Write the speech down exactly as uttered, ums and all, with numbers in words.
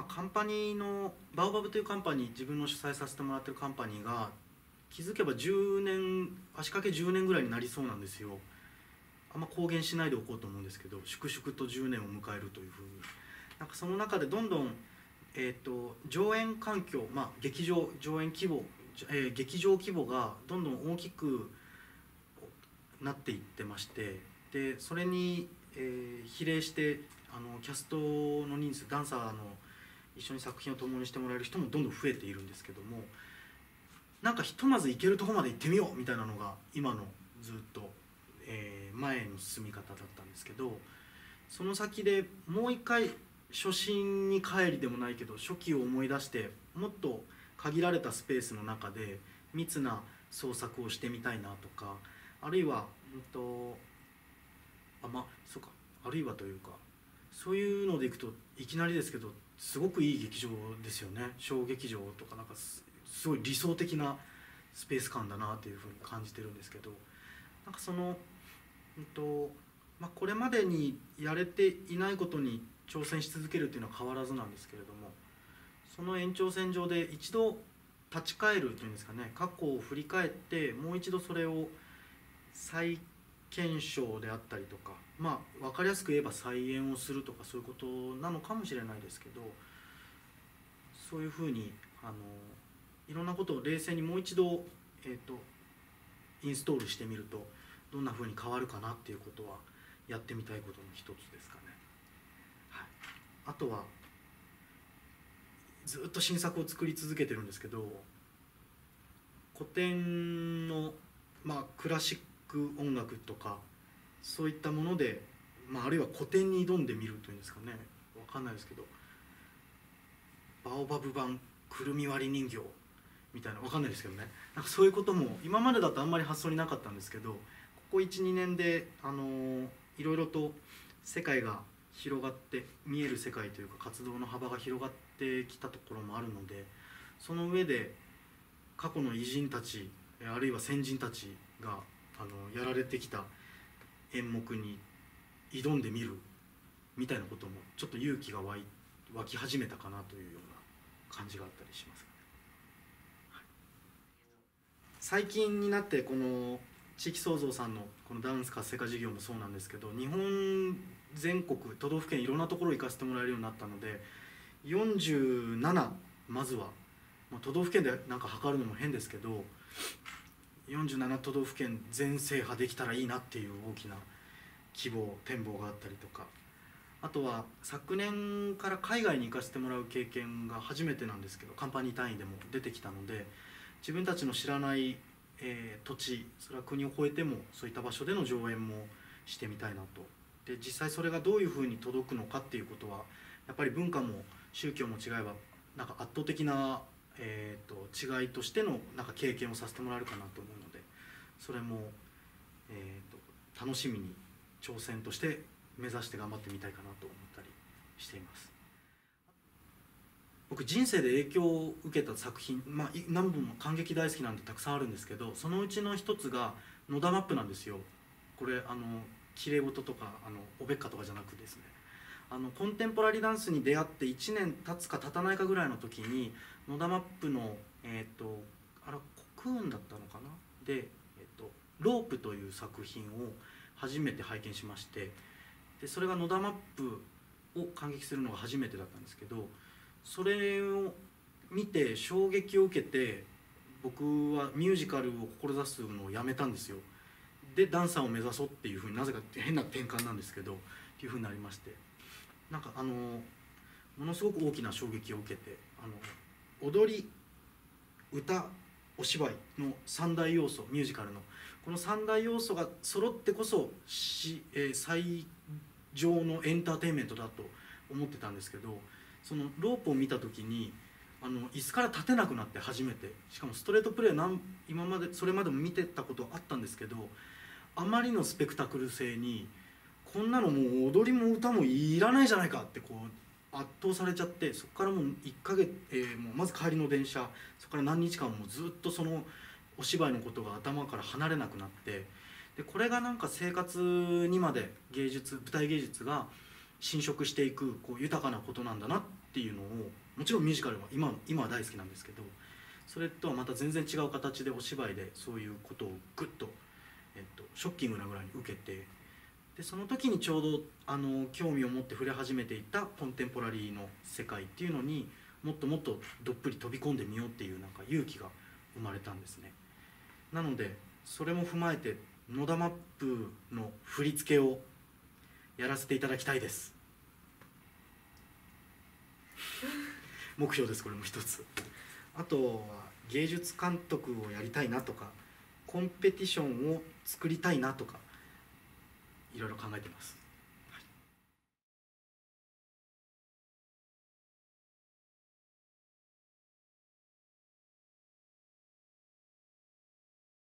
あカンパニーのバオバブというカンパニー、自分の主催させてもらってるカンパニーが気づけばじゅうねん、足掛けじゅうねんぐらいになりそうなんですよ。あんま公言しないでおこうと思うんですけど、粛々とじゅうねんを迎えるというふうに、なんかその中でどんどん、えー、と上演環境、まあ、劇場上演規模、えー、劇場規模がどんどん大きくなっていってまして、でそれに、えー、比例してあのキャストの人数、ダンサーの一緒に作品を共にしてもらえる人もどんどん増えているんですけども、なんかひとまず行けるとこまで行ってみようみたいなのが今のずっと、えー、前の進み方だったんですけど、その先でもう一回初心に帰りでもないけど初期を思い出して、もっと限られたスペースの中で密な創作をしてみたいなとか、あるいは、うんとあまあそうかあるいはというか、そういうのでいくといきなりですけどすごくいい劇場ですよね。小劇場とかなんかすすごい理想的なスペース感だなというふうに感じてるんですけど、なんかその、うんとまあ、これまでにやれていないことに挑戦し続けるっていうのは変わらずなんですけれども、その延長線上で一度立ち返るというんですかね、過去を振り返ってもう一度それを再検証であったりとか、まあ分かりやすく言えば再演をするとか、そういうことなのかもしれないですけど、そういうふうにあのいろんなことを冷静にもう一度、えーと、インストールしてみるとどんなふうに変わるかなっていうことはやってみたいことの一つですかね。はい、あとはずっと新作を作り続けてるんですけど、古典の、まあ、クラシック音楽とかそういったもので、まあ、あるいは古典に挑んでみるというんですかね、分かんないですけど、バオバブ版くるみ割り人形みたいな、分かんないですけどね、なんかそういうことも今までだとあんまり発想になかったんですけど、ここいちにねんで、あのー、いろいろと世界が広がって、見える世界というか活動の幅が広がってきたところもあるので、その上で過去の偉人たちあるいは先人たちがあのやられてきた演目に挑んでみるみたいなこともちょっと勇気が湧い湧き始めたかなというような感じがあったりしますかね。はい、最近になってこの地域創造さんのこのダンス活性化事業もそうなんですけど、日本全国都道府県いろんなところ行かせてもらえるようになったので、よんじゅうなな、まずは、まあ、都道府県でなんか測るのも変ですけどよんじゅうなな都道府県全制覇できたらいいなっていう大きな希望展望があったりとか、あとは昨年から海外に行かせてもらう経験が初めてなんですけど、カンパニー単位でも出てきたので、自分たちの知らない、えー、土地、それは国を越えてもそういった場所での上演もしてみたいなと。で実際それがどういうふうに届くのかっていうことはやっぱり文化も宗教も違えばなんか圧倒的な、えー、と違いとしてのなんか経験をさせてもらえるかなと思うので、それも、えー、と楽しみに挑戦として目指して頑張ってみたいかなと思ったりしています。僕人生で影響を受けた作品、まあ、何本も感激大好きなんでたくさんあるんですけど、そのうちの一つが野田マップなんですよ。これあのきれい事とかあのおべっかとかじゃなくですね、あのコンテンポラリーダンスに出会っていちねん経つか経たないかぐらいの時に野田マップの、えー、とあれコクーンだったのかなで、えー、とロープという作品を初めて拝見しまして、でそれが野田マップを感激するのが初めてだったんですけど、それを見て衝撃を受けて僕はミュージカルを志すのをやめたんですよ。でダンサーを目指そうっていうふうに、なぜか変な転換なんですけどっていうふうになりまして、なんかあのものすごく大きな衝撃を受けて、あの踊り歌お芝居の三大要素、ミュージカルのこの三大要素が揃ってこそし、えー、最上のエンターテインメントだと思ってたんですけど、そのロープを見た時にあの椅子から立てなくなって初めて、しかもストレートプレーなん今までそれまでも見てたことあったんですけど、あまりのスペクタクル性にこんなのもう踊りも歌もいらないじゃないかってこう圧倒されちゃって、そこからもういっかげつ、えー、もうまず帰りの電車、そこから何日間もずっとそのお芝居のことが頭から離れなくなって、でこれがなんか生活にまで芸術舞台芸術が侵食していくこう豊かなことなんだなっっていうのを、もちろんミュージカルは今今は大好きなんですけど、それとはまた全然違う形でお芝居でそういうことをグッと、えっと、ショッキングなぐらいに受けて、でその時にちょうどあの興味を持って触れ始めていたコンテンポラリーの世界っていうのにもっともっとどっぷり飛び込んでみようっていうなんか勇気が生まれたんですね。なのでそれも踏まえて野田マップの振り付けをやらせていただきたいです。目標です。これも一つ。あとは芸術監督をやりたいなとか、コンペティションを作りたいなとか、いろいろ考えてます。